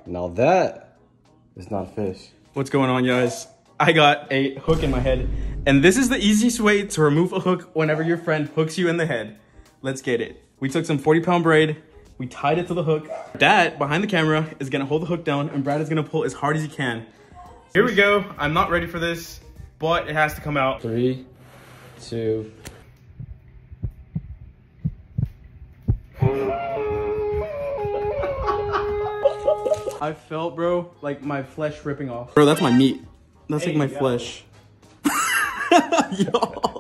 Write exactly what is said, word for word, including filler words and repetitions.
Now that is not a fish. What's going on, guys? I got a hook in my head, and this is the easiest way to remove a hook whenever your friend hooks you in the head. Let's get it. We took some forty pound braid, we tied it to the hook. Dad, behind the camera, is gonna hold the hook down, and Brad is gonna pull as hard as he can. Here we go. I'm not ready for this, but it has to come out. Three, two. I felt, bro, like my flesh ripping off. Bro, that's my meat. That's hey, like my flesh. Yo.